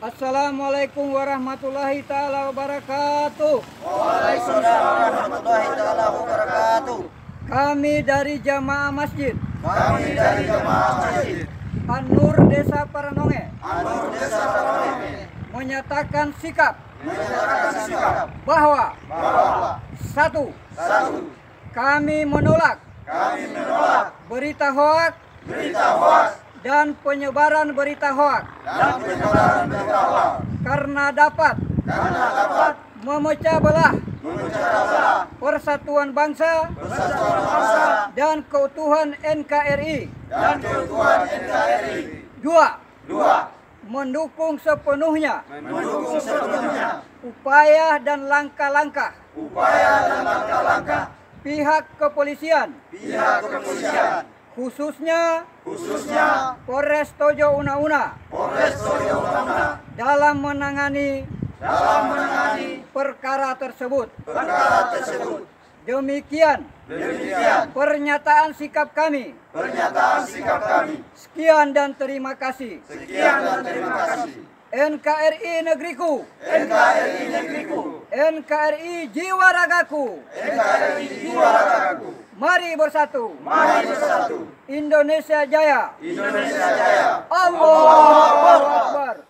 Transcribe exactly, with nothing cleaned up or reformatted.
Assalamualaikum warahmatullahi ta'ala wabarakatuh. Waalaikumsalam warahmatullahi ta'ala wabarakatuh. Kami dari Jamaah Masjid Kami dari Jamaah Masjid An-Nur Desa Paranonge An-Nur Desa Paranonge menyatakan sikap menyatakan sikap bahwa bahwa satu, satu, kami menolak kami menolak berita hoak berita hoaks dan penyebaran berita hoak dan penyebaran berita hoaks karena dapat karena dapat memecah belah memecah belah persatuan bangsa persatuan bangsa dan keutuhan N K R I. dan keutuhan N K R I. Dua, Dua, mendukung sepenuhnya mendukung sepenuhnya upaya dan langkah-langkah upaya dan langkah-langkah pihak kepolisian, pihak kepolisian, khususnya khususnya Polres Tojo Una-Una Polres Tojo Una-Una dalam menangani dalam menangani perkara tersebut. perkara tersebut. Demikian Demikian pernyataan sikap kami. pernyataan sikap kami. Sekian dan terima kasih. Sekian dan terima kasih. N K R I negeriku, N K R I negeriku, N K R I jiwa ragaku. N K R I jiwa ragaku. Mari bersatu. Mari bersatu. Indonesia Jaya. Indonesia Jaya. Allahu Akbar.